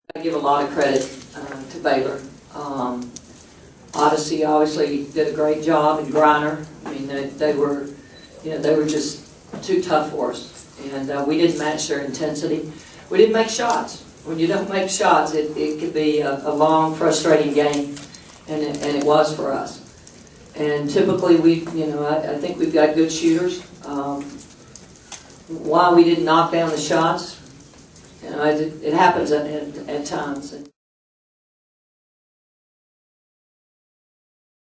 I give a lot of credit to Baylor. Odyssey obviously did a great job, and Griner. I mean, they were just too tough for us, and we didn't match their intensity. We didn't make shots. When you don't make shots, it could be a long, frustrating game, and it was for us. And typically, I think we've got good shooters. Why we didn't knock down the shots, it happens at times.